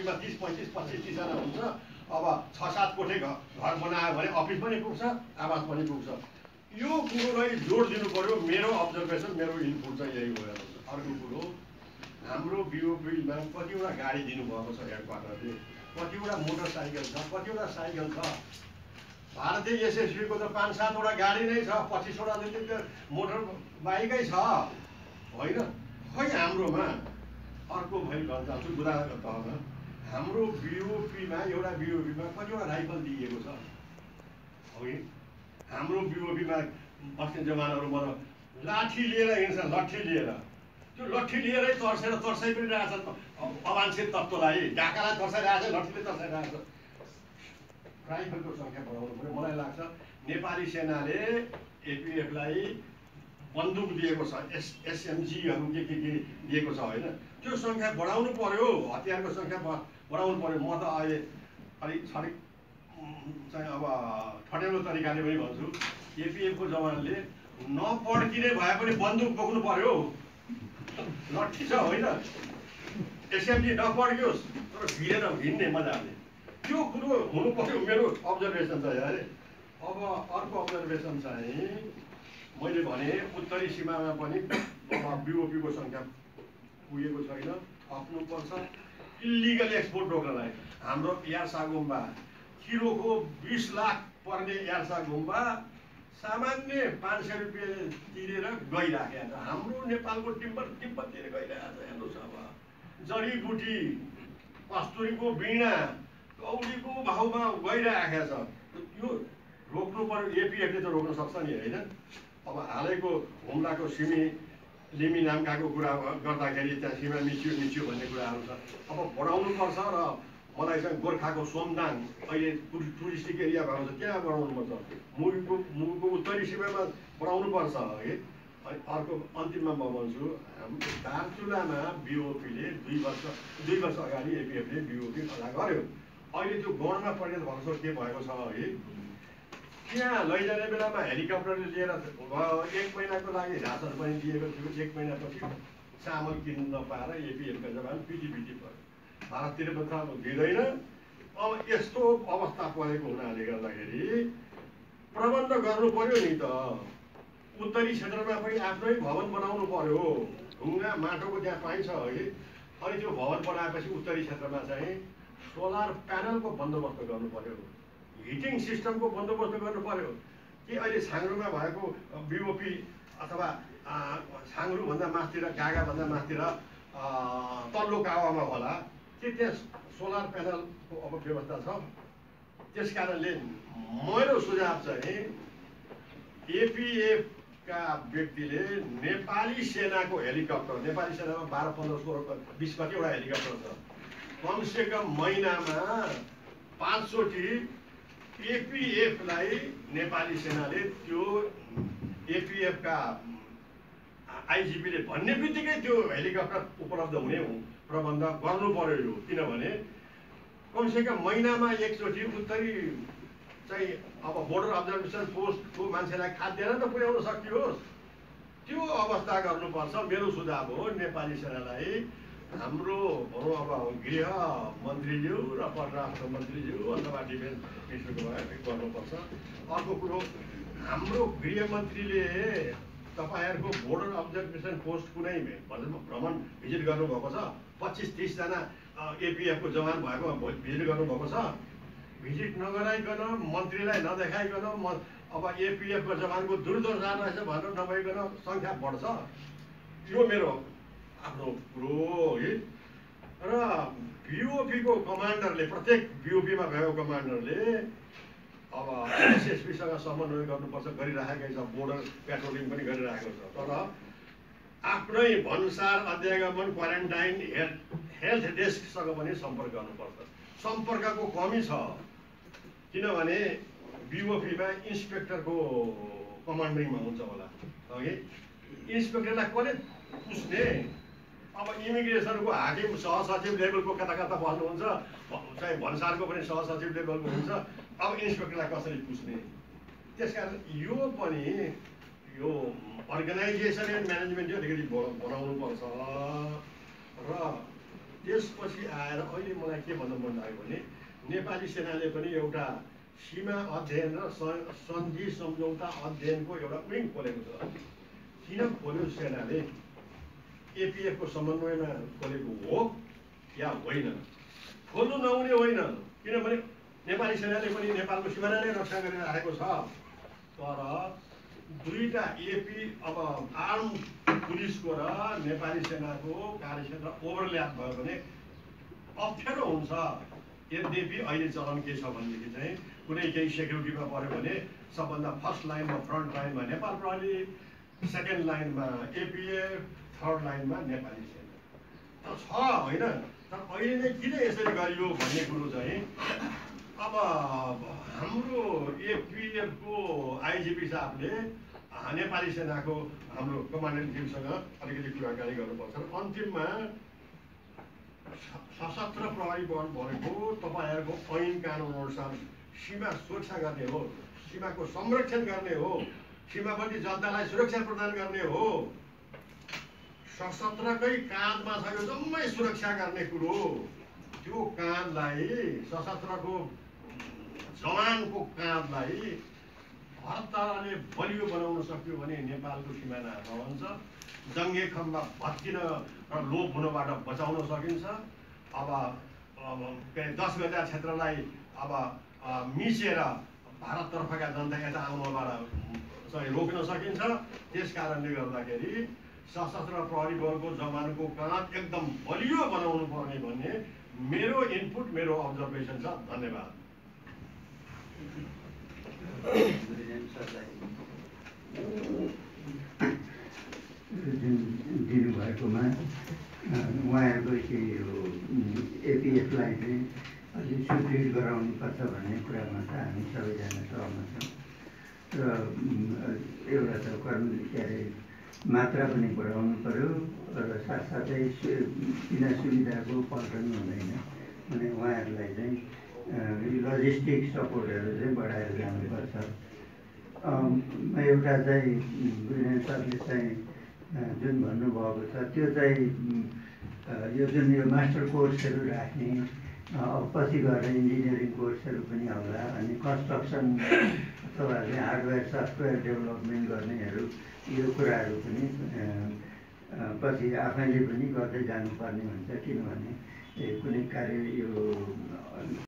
बस्तीमा 30, 35, 25, 30 जना हुन्छ। अब 6-7 कोठे घर बनायो भने अफिस पनि पुग्छ, आवास पनि पुग्छ। यो कुरोलाई जोड दिनु पर्यो। मेरो अब्जर्भेसन, मेरो इनपुट चाहिँ यही हो। अर्को कुरो, हाम्रो बिओपीमा कतिवटा गाडी दिनुभएको छ हेडक्वार्टरले, कतिवटा मोटरसाइकल छ, कतिवटा साइकल छ। भारतीय एसएसबीको त 5-7 वटा गाडी नै छ, 25 वटा जति मोटर बाइकै छ होइन। खै हाम्रोमा अर्को भइ जान्छु बुदाको तहमा हाम्रो बिओपीमा एउटा बिओपीमा कतिवटा राइफल दिइएको छ है। हाम्रो बिओपीमा बस्ने जवानहरू लाठी लिएर हिँड्छ, लट्ठी लिएर। त्यो लट्ठी लिएरै तर्साइ पनि रहेछ अवान्छित तत्त्वलाई, डाकालाई तर्साइरहेको छ, लट्ठीले तर्साइरहेको छ। राइफलको सङ्ख्या बढाउनु पर्यो। मलाई लाग्छ नेपाली सेनाले एपिएफलाई बन्दुक दिएको छ, एसएमजीहरू के दिएको छ होइन। त्यो सङ्ख्या बढाउनु पर्यो, हतियारको सङ्ख्या बढाउनु पर्यो। म त अहिले अलिक चाहिँ अब ठटेलो तरिकाले पनि भन्छु, एपिएफको जवानले नपड्किने भए पनि बन्दुक बोक्नु पर्यो। लट्ठी छ होइन, एसएमजी नपड्कियोस् तर भिरेर हिँड्ने मजाले, त्यो कुरो हुनु पर्यो। मेरो अब्जर्भेसन छ यार। अब अर्को अब्जर्भेसन चाहिँ मैले भने उत्तरी सीमामा पनि बिओपीको सङ्ख्या पुगेको छैन, थप्नुपर्छ। इलिगल एक्सपोर्ट रोक्नलाई हाम्रो यार्सा गुम्बा किलोको 20 लाख पर्ने यार्सा गुम्बा सामान्य 500 रुपियाँ तिरेर गइराखेको छ। हाम्रो नेपालको टिम्बर तिब्बततिर गइरहेको छ। हेर्नुहोस् अब जडीबुटी, कस्तुरीको बिँडा, कौडीको भाउमा गइरहेको छ। यो रोक्नु पर्यो। एपिएफले त रोक्न सक्छ नि होइन। अब हालैको हुम्लाको लिमी नाम्काको कुरा गर्दाखेरि त्यहाँ सीमा मिच्यो भन्ने कुराहरू छ। अब बढाउनु पर्छ। र मलाई चाहिँ गोर्खाको सोमदाङ अहिले टुरिस्टिक एरिया भएको छ, त्यहाँ बढाउनु पर्छ। मुगुको उत्तरी सीमामा बढाउनु पर्छ है। अर्को अन्तिममा म भन्छु, दार्चुलामा बिओपीले 2 वर्ष अगाडि एपिएफले बिओपी खडा गर्यो। अहिले त्यो गौरमा परिणत भएको के भएको छ है। त्यहाँ लैजाने बेलामा हेलिकप्टरले लिएर 1 महिनाको लागि रासन पनि दिएको थियो। 1 महिनापछि चामल किन्नु नपाएर एपिएफका जवान पिटी पर्यो। भारततिर पनि त दिँदैन। अब यस्तो अवस्था परेको हुनाले गर्दाखेरि प्रबन्ध गर्नु पर्यो नि त। उत्तरी क्षेत्रमा पनि आफ्नै भवन बनाउनु पर्यो। ढुङ्गा माटोको त्यहाँ पाइन्छ है। अनि त्यो भवन बनाएपछि उत्तरी क्षेत्रमा चाहिँ सोलर प्यानलको बन्दोबस्त गर्नु पर्यो, हिटिङ सिस्टमको बन्दोबस्त गर्नु पर्यो। कि अहिले छाङ्ग्रोमा भएको बिओपी अथवा छाङ्ग्रोभन्दा माथितिर, गागाभन्दा माथितिर तल्लो कावामा होला के त्यहाँ सोलर प्यानलको अब व्यवस्था छ? त्यस कारणले मेरो सुझाव चाहिँ एपिएफका व्यक्तिले नेपाली सेनाको हेलिकप्टर, नेपाली सेनामा 12, 15, 16, 20 कतिवटा हेलिकप्टर छ, कमसेकम महिनामा 5 चोटि एपिएफलाई नेपाली सेनाले त्यो एपिएफका आइजिपीले भन्ने बित्तिकै त्यो हेलिकप्टर उपलब्ध हुने प्रबन्ध गर्नु पर्यो। किनभने कमसेकम महिनामा 1 चोटि उत्तरी चाहिँ अब बोर्डर अब्जर्भेसन पोस्टको मान्छेलाई खाद्यान्न त पुर्याउन सकियोस्, त्यो अवस्था गर्नुपर्छ। मेरो सुझाव हो नेपाली सेनालाई हाम्रो भनौँ अब गृह मन्त्रीज्यू र परराष्ट्र मन्त्रीज्यू अथवा डिफेन्स मिनिस्टरको गर्नुपर्छ। अर्को कुरो, हाम्रो गृहमन्त्रीले तपाईहरुको बोर्डर अब्जर्भेसन पोस्ट कुनै भ्रमण भिजिट गर्नुभएको छ? 25-30 जना एपिएफको जवान भएको भिजिट गर्नुभएको छ? भिजिट नगराइकन मन्त्रीलाई नदेखाइकन अब एपिएफको जवानको दुर्दशा रहेछ भनेर नभइकन सङ्ख्या बढ्छ। यो मेरो आफ्नो कुरो है। र बिओपीको कमान्डरले, प्रत्येक बिओपीमा भएको कमान्डरले अब एसएसपीसँग समन्वय गर्नुपर्छ, गरिराखेकै छ। बोर्डर पेट्रोलिङ पनि गरिराखेको छ। तर आफ्नै भन्सार, अध्यागमन, क्वारेन्टाइन, हेल्थ डेस्कसँग पनि सम्पर्क गर्नुपर्छ। सम्पर्कको कमी छ। किनभने बिओपीमा इन्सपेक्टरको कमान्डिङमा हुन्छ होला है। इन्सपेक्टरलाई कसले पुस्ने? अब इमिग्रेसनको हाकिम सहसचिव लेभलको कता बस्नुहुन्छ, चाहिँ भन्सारको पनि सहसचिव लेभलको हुन्छ। अब इन्सपेक्टरलाई कसरी पुस्ने? त्यसकारण यो पनि यो अर्गनाइजेसन एन्ड म्यानेजमेन्ट अलिकति बनाउनु पर्छ। र त्यसपछि आएर अहिले मलाई के भन्न मन लाग्यो भने नेपाली सेनाले पनि एउटा सीमा अध्ययन र सन्धि सम्झौता अध्ययनको एउटा विङ खोलेको छ। किन खोल्यो सेनाले? एपिएफको समन्वयमा खोलेको हो या होइन? खोल्नु नहुने होइन, किनभने नेपाली सेनाले पनि नेपालको सिमाना नै रक्षा गरिरहेको छ। तर दुईटा एपी अब आर्म पुलिसको र नेपाली सेनाको कार्यक्षेत्र ओभरल्याप भयो भने अप्ठ्यारो हुन्छ। यद्यपि अहिले चलन के छ भनेदेखि चाहिँ कुनै केही सेक्युरिटीमा पऱ्यो भने सबभन्दा फर्स्ट लाइनमा फ्रन्ट लाइनमा नेपाल प्रहरी, सेकेन्ड लाइनमा एपिएफ, थर्ड लाइनमा नेपाली सेना त छ होइन। तर अहिले नै किन यसरी गरियो भन्ने कुरो चाहिँ अब हाम्रो एपिएफको आइजिपी साहबले नेपाली सेनाको हाम्रो कमान्डेन्ट टिमसँग अलिकति कुराकानी गर्नुपर्छ। अन्तिममा सशस्त्र प्रहरी बल भनेको तपाईँहरूको ऐन कानुन अनुसार सीमा सुरक्षा गर्ने हो, सीमाको संरक्षण गर्ने हो, सीमावर्ती जनतालाई सुरक्षा प्रदान गर्ने हो। सशस्त्रकै काँधमा छ यो जम्मै सुरक्षा गर्ने कुरो। त्यो काँधलाई, सशस्त्रको जवानको काँधलाई हर तरहले बलियो बनाउन सक्यो भने नेपालको सिमाना रहन्छ, जङ्गे खम्बा भत्किन र लोप हुनबाट बचाउन सकिन्छ। अब 10 गजा क्षेत्रलाई अब मिचेर भारततर्फका जनता यता आउनबाट चाहिँ रोक्न सकिन्छ। त्यस कारणले गर्दाखेरि सशस्त्र प्रहरी बलको जवानको काँध एकदम बलियो बनाउनु पर्ने भन्ने मेरो इनपुट, मेरो अब्जर्भेसन छ। धन्यवाद। दिनुभएकोमा उहाँहरूको यो एपिएफलाई चाहिँ अलिक सुदृढ गराउनुपर्छ भन्ने कुरामा त हामी सबैजना सहमत छौँ। र एउटा त के अरे मात्रा पनि बढाउनु पऱ्यो र साथसाथै बिना सुविधाको पल्टन हुँदैन भने उहाँहरूलाई चाहिँ लजिस्टिक सपोर्टहरू चाहिँ बढाएर जानुपर्छ। एउटा चाहिँ वीरेन्द्र सरले चाहिँ जुन भन्नुभएको छ त्यो चाहिँ यो जुन यो मास्टर कोर्सहरू राख्ने, पछि गएर इन्जिनियरिङ कोर्सहरू पनि होला, अनि कन्स्ट्रक्सन अथवा चाहिँ हार्डवेयर सफ्टवेयर डेभलपमेन्ट गर्नेहरू, यो कुराहरू पनि पछि आफैले पनि गर्दै जानुपर्ने हुन्छ। किनभने कुनै कार्य यो